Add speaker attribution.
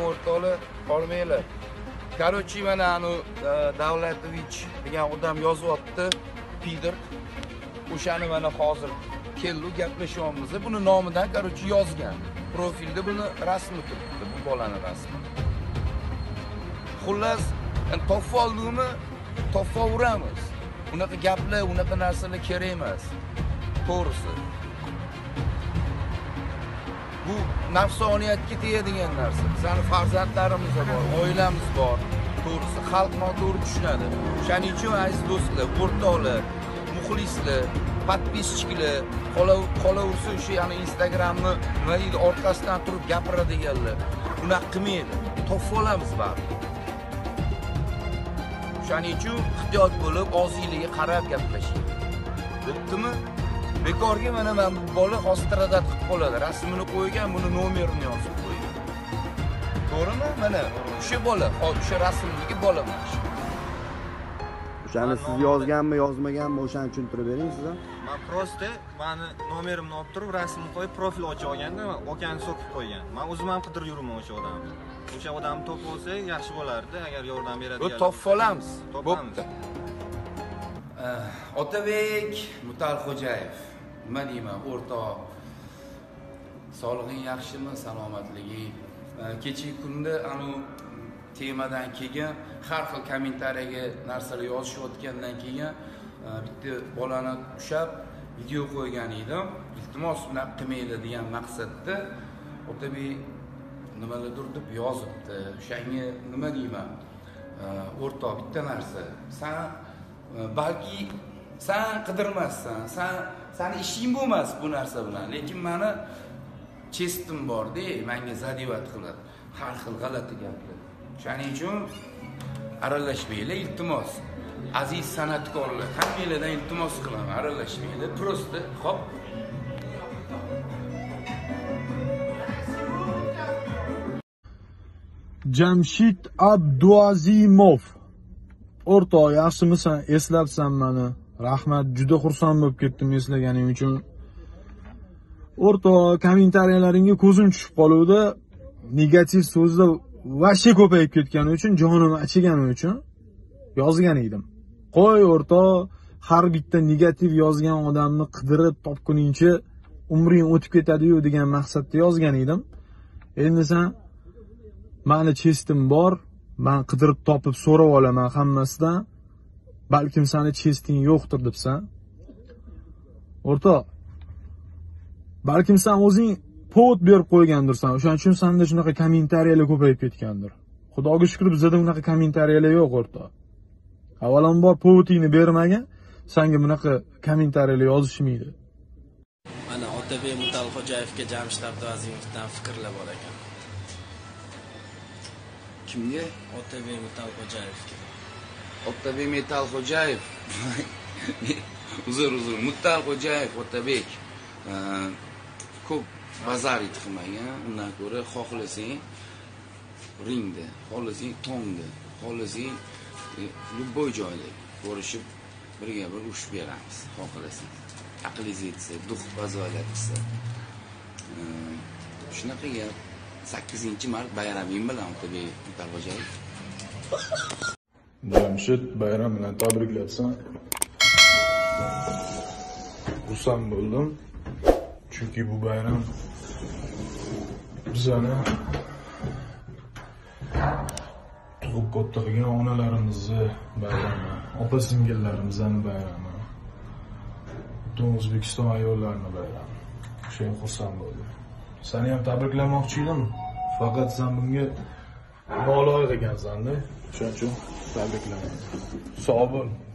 Speaker 1: o'rtoqlar, qolmanglar. Короче, mana anu Davlatovich degan odam yozyapti, Pidir. O'shani mana hozir keldi, gaplashyapmiz. Buni nomidan короче yozgan. Profilda buni rasmi turibdi, bu bolaning rasmi. Xullas, topib oldikmi, topaveramiz. Unaqa gaplar, unaqa narsalar kerak emas. To'g'risi. Bu nafsoniyatga tegadigan narsa. Bizning farzandlarimiz bor, oilamiz bor. To'g'risi, xalq noto'g'ri tushunadi. Shuning uchun aziz do'stlar, o'rtoqlar, muxlislar, podpischiklar, qolaversa o'sha yana Instagramni nima deydi, orqasidan turib gapiradiganlar. Bunaqa qilmaydi. Topib olamiz baribir. Shuning uchun ehtiyot bo'lib, og'zingizga qarab gaplashing. Bo'ptimi? Bekorga mana bu bola hoziradat qilib qoladi. Rasmini qo'ygan, buni nomerini yozib qo'ygan. To'g'rimi? Mana o'sha bola, o'sha rasmdagi bola mana shu.
Speaker 2: O'shani siz yozganmi, yozmaganmi, o'shani tushuntirib bering siz ham.
Speaker 3: Men prosta meni nomerimni olib turib, rasmini qo'yib, profil ochib olganda, okani so'kib qo'ygan. Men o'zim ham qidirib yuraman o'sha odamni. O'sha odamni topib olsak yaxshi bo'lardi, agar yordam beradigan.
Speaker 1: Bu topib olamiz. Bo'pti. Otabek Mutalxo'jayev, nima deyman, o'rtoq. Sog'lig'ing yaxshimi, salomatliging? Kechagi kunda anu temadan keyin har xil kommentariyaga narsalar yozishayotgandan keyin bitta bolani ushab video qo'ygan edim. Iltimos bunaqa qilmaydi degan maqsadda Otabek nimalardir deb yozibdi. O'shanga nima deyman? O'rtoq, bitta narsa. Sen balki sen qidirmassan, seni ishing bo'lmas bu narsa bilan, lekin meni chestim bor-da, menga zadevat qiladi. Har xil g'alati gaplar. Shuning uchun aralashmanglar, iltimos. Aziz san'atkorlar, hammanglardan iltimos qilaman, aralashmanglar. Prosta, xo'p.
Speaker 4: Jamshid Abduazimov. O'rtoq, yaxshimisan? Eslabsan meni. Rahmat, juda xursand bo'lib ketdim eslaganing uchun. O'rtoq, kommentariyalaringga ko'zim tushib qoluvdi. Negativ so'zlar vashcha ko'payib ketgani uchun, jonim achigani uchun yozgan edim. Qo'y o'rtoq, har bitta negativ yozgan odamni qidirib topguningcha umring o'tib ketadi-yu degan maqsadda yozgan edim. Endi sen meni chestim bor, men qidirib topib so'rab olaman hammasidan. Balkim seni chesting yo'qdir debsan. O'rtoq, balkim sen o'zing povod berib qo'ygandirsan. O'shaning uchun senda shunaqa kommentariyalar ko'payib ketgandir. Xudoga shukr, bizda unaqa kommentariyalar yo'q o'rtoq. Avvalambor povodingni bermagan, senga bunaqa kommentariyalar yozishmaydi.
Speaker 5: Mana Otabek Mutalxo'jayevga Jamshid Abduazimovdan fikrlar bor ekan.
Speaker 1: Kimga?
Speaker 5: Otabek Mutalxo'jayevga.
Speaker 1: Otabek Mutalxo'jayev. Uzr, Mutalxo'jayev Otabek. Ko'p bazar qilmagan. Undan ko'ra xohlasang ringda, xohlasang tongda, xohlasang любой joyda ko'rishib birga bir ushib beramiz, xohlasang. Aqlingiz yetsa, duh bazolat qilsa. Shunaqa gap. 8-mart bayraming bilan Otabek Mutalxo'jayev.
Speaker 4: Jamshid, bayram bilan tabriklabsan. Xursand bo'ldim. Chunki bu bayram bizani tug'ib katta qilgan onalarimizni bayrami, opa-singillarimizning bayrami, butun O'zbekiston ayollarining bayrami. Shuning xursand bo'ldim. Seni ham tabriklamoqchi edim. Faqat sen bunga loyiq ekansan-da. Shuning uchun tabriklaman. Sog' bo'l.